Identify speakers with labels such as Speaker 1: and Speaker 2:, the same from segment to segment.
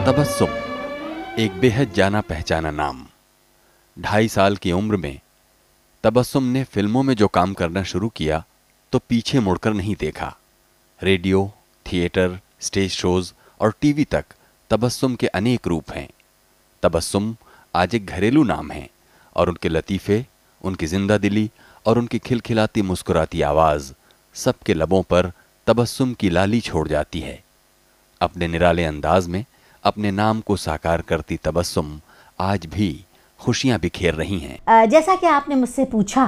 Speaker 1: तबस्सुम एक बेहद जाना पहचाना नाम। 2.5 साल की उम्र में तबस्सुम ने फिल्मों में जो काम करना शुरू किया तो पीछे मुड़कर नहीं देखा। रेडियो, थिएटर, स्टेज शोज और टीवी तक तबस्सुम के अनेक रूप हैं। तबस्सुम आज एक घरेलू नाम है और उनके लतीफ़े, उनकी जिंदा दिली और उनकी खिलखिलाती मुस्कुराती आवाज़ सबके लबों पर तबस्सुम की लाली छोड़ जाती है। अपने निराले अंदाज में अपने नाम को साकार करती तबस्सुम आज भी खुशियां बिखेर रही हैं।
Speaker 2: जैसा कि आपने मुझसे पूछा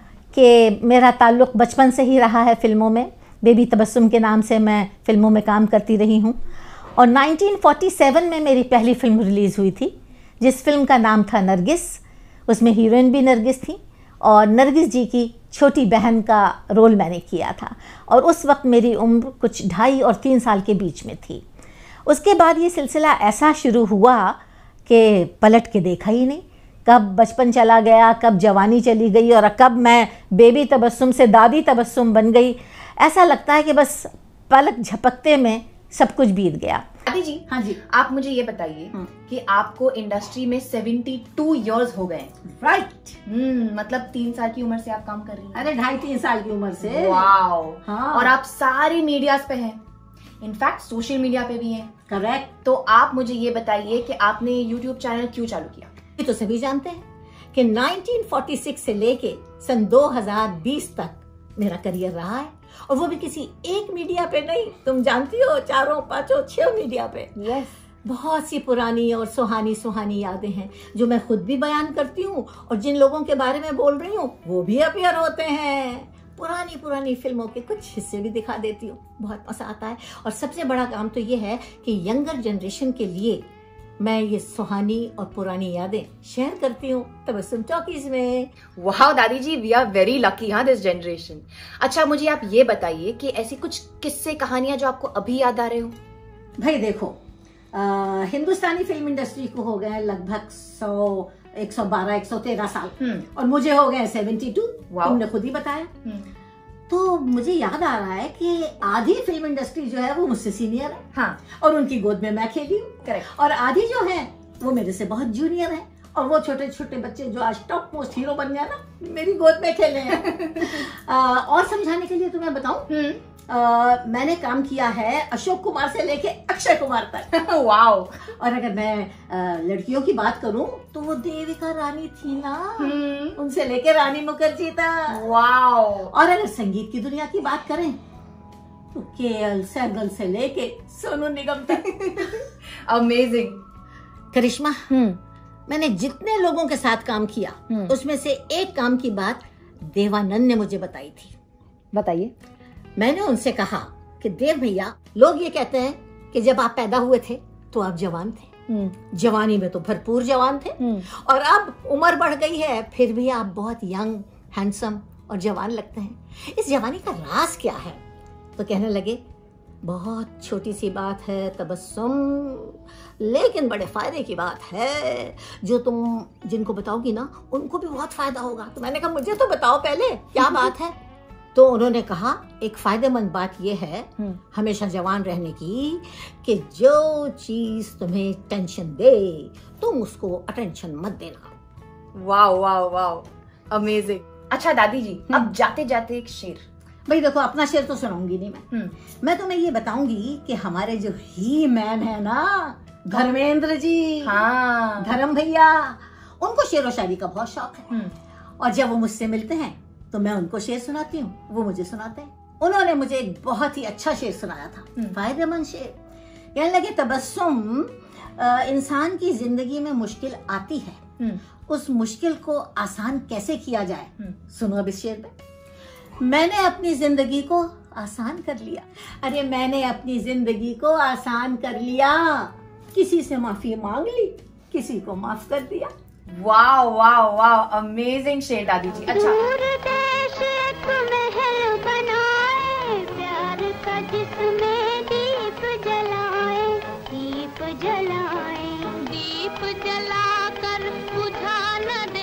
Speaker 2: कि मेरा ताल्लुक़ बचपन से ही रहा है फिल्मों में, बेबी तबस्सुम के नाम से मैं फिल्मों में काम करती रही हूँ और 1947 में मेरी पहली फिल्म रिलीज़ हुई थी जिस फिल्म का नाम था नरगिस। उसमें हीरोइन भी नरगिस थी और नरगिस जी की छोटी बहन का रोल मैंने किया था और उस वक्त मेरी उम्र कुछ 2.5 और 3 साल के बीच में थी। उसके बाद ये सिलसिला ऐसा शुरू हुआ कि पलट के देखा ही नहीं, कब बचपन चला गया, कब जवानी चली गई और कब मैं बेबी तबस्सुम से दादी तबस्सुम बन गई। ऐसा लगता है कि बस पलक झपकते में सब कुछ बीत गया।
Speaker 3: दादी जी, हाँ जी, आप मुझे ये बताइए कि आपको इंडस्ट्री में 72 इयर्स हो गए।
Speaker 2: राइट।
Speaker 3: मतलब 3 साल की उम्र से आप काम कर रही हैं।
Speaker 2: अरे 2.5-3 साल की उम्र से।
Speaker 3: वाओ।
Speaker 2: हाँ।
Speaker 3: और आप सारी मीडियाज पे हैं, इनफैक्ट सोशल मीडिया पे भी हैं।
Speaker 2: करेक्ट।
Speaker 3: तो आप मुझे ये बताइए कि आपने यूट्यूब चैनल क्यों चालू किया?
Speaker 2: ये तो सभी जानते हैं कि 1946 से लेके सन 2020 तक मेरा करियर रहा है और वो भी किसी एक मीडिया पे नहीं, तुम जानती हो 4, 5, 6 मीडिया पे।
Speaker 3: यस।
Speaker 2: बहुत सी पुरानी और सुहानी यादें हैं जो मैं खुद भी बयान करती हूँ और जिन लोगों के बारे में बोल रही हूँ वो भी अपीयर होते हैं। पुरानी फिल्मों के कुछ हिस्से भी दिखा देती हूँ, बहुत मजा आता है। और सबसे बड़ा काम तो ये है कि यंगर जनरेशन के लिए मैं ये सुहानी और पुरानी यादें शेयर करती हूँ तबस्सुम टॉकीज में।
Speaker 3: वाह दादी जी, वी आर वेरी लकी हाँ दिस जनरेशन। अच्छा मुझे आप ये बताइए कि ऐसी कुछ किस्से कहानियां जो आपको अभी याद आ रहे हो?
Speaker 2: भाई देखो, हिंदुस्तानी फिल्म इंडस्ट्री को हो गए लगभग 112-113 साल और मुझे हो गए 72। तुमने खुद ही बताया। तो मुझे याद आ रहा है कि आधी फिल्म इंडस्ट्री जो है वो मुझसे सीनियर है।
Speaker 3: हाँ।
Speaker 2: और उनकी गोद में मैं खेली हूँ।
Speaker 3: करेक्ट।
Speaker 2: और आधी जो है वो मेरे से बहुत जूनियर है और वो छोटे छोटे बच्चे जो आज टॉप मोस्ट हीरो बन गया ना, मेरी गोद में खेले हैं। और समझाने के लिए तुम्हें बताऊं, मैंने काम किया है अशोक कुमार से लेके अक्षय कुमार तक।
Speaker 3: वाओ।
Speaker 2: और अगर मैं लड़कियों की बात करूं तो वो देविका रानी थी ना, उनसे लेके रानी मुखर्जी तक।
Speaker 3: वाओ।
Speaker 2: और अगर संगीत की दुनिया की बात करें तो केएल सहगल से लेके सोनू निगम तक।
Speaker 3: अमेजिंग।
Speaker 2: करिश्मा, मैंने जितने लोगों के साथ काम किया उसमें से एक काम की बात देवानंद ने मुझे बताई थी।
Speaker 3: बताइए।
Speaker 2: मैंने उनसे कहा कि देव भैया, लोग ये कहते हैं कि जब आप पैदा हुए थे तो आप जवान थे, जवानी में तो भरपूर जवान थे और अब उम्र बढ़ गई है फिर भी आप बहुत यंग, हैंडसम और जवान लगते हैं। इस जवानी का राज क्या है? तो कहने लगे, बहुत छोटी सी बात है तबस्सुम, लेकिन बड़े फायदे की बात है, जो तुम जिनको बताओगी ना उनको भी बहुत फायदा होगा। तो मैंने कहा मुझे तो बताओ पहले क्या बात है। तो उन्होंने कहा एक फायदेमंद बात यह है हमेशा जवान रहने की कि जो चीज तुम्हें टेंशन दे तुम उसको अटेंशन मत देना।
Speaker 3: Wow wow wow, amazing. अच्छा दादी जी, अब जाते जाते एक शेर।
Speaker 2: भाई देखो, अपना शेर तो सुनाऊंगी नहीं मैं तुम्हें ये बताऊंगी कि हमारे जो ही मैन है ना, धर्मेंद्र जी,
Speaker 3: हाँ,
Speaker 2: धर्म भैया, उनको शेर व शायरी का बहुत शौक है और जब वो मुझसे मिलते हैं तो मैं उनको शेर सुनाती हूँ, वो मुझे सुनाते हैं। उन्होंने मुझे एक बहुत ही अच्छा शेर सुनाया था, फायदेमंद शेर। कहने लगे, तबस्सुम, इंसान की जिंदगी में मुश्किल आती है, उस मुश्किल को आसान कैसे किया जाए, सुनो अब इस शेर में। मैंने अपनी जिंदगी को आसान कर लिया, अरे मैंने अपनी जिंदगी को आसान कर लिया, किसी से माफी मांग ली, किसी को माफ कर दिया।
Speaker 3: वाओ वाओ वाओ, अमेजिंग शेर दादी जी। अच्छा,
Speaker 4: दूर देश एक महल बनाए, प्यार का जिसमें दीप जलाए, दीप जलाए, दीप जलाकर बुझा न